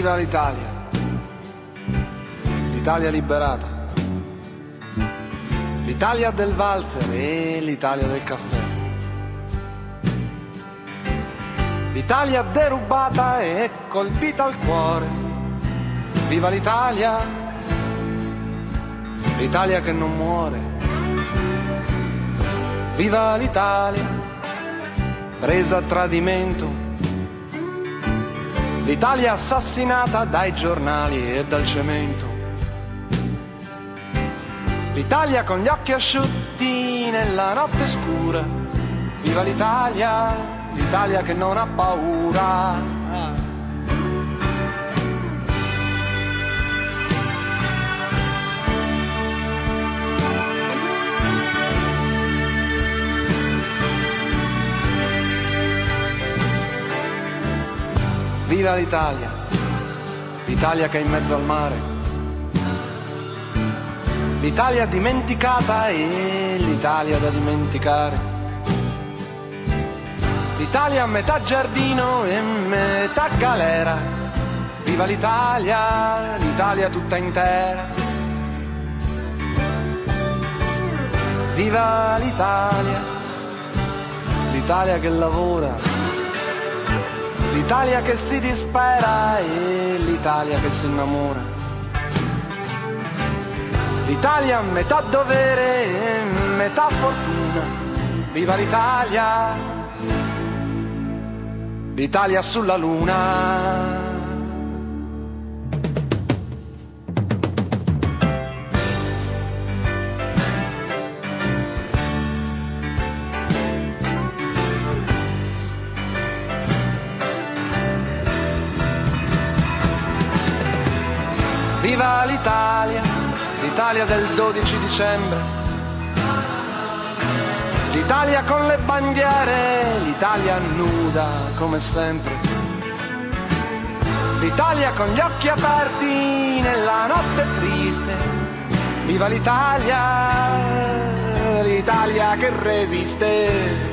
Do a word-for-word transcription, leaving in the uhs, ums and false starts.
Viva l'Italia, l'Italia liberata, l'Italia del valzer e l'Italia del caffè, l'Italia derubata e colpita al cuore. Viva l'Italia, l'Italia che non muore. Viva l'Italia, presa a tradimento, l'Italia assassinata dai giornali e dal cemento, l'Italia con gli occhi asciutti nella notte scura. Viva l'Italia, l'Italia che non ha paura. Viva l'Italia, l'Italia che è in mezzo al mare, l'Italia dimenticata e l'Italia da dimenticare, l'Italia a metà giardino e metà galera. Viva l'Italia, l'Italia tutta intera. Viva l'Italia, l'Italia che lavora, l'Italia che si dispera e l'Italia che si innamora, l'Italia metà dovere e metà fortuna. Viva l'Italia, l'Italia sulla luna. Viva l'Italia, l'Italia del dodici dicembre, l'Italia con le bandiere, l'Italia nuda come sempre, l'Italia con gli occhi aperti nella notte triste. Viva l'Italia, l'Italia che resiste.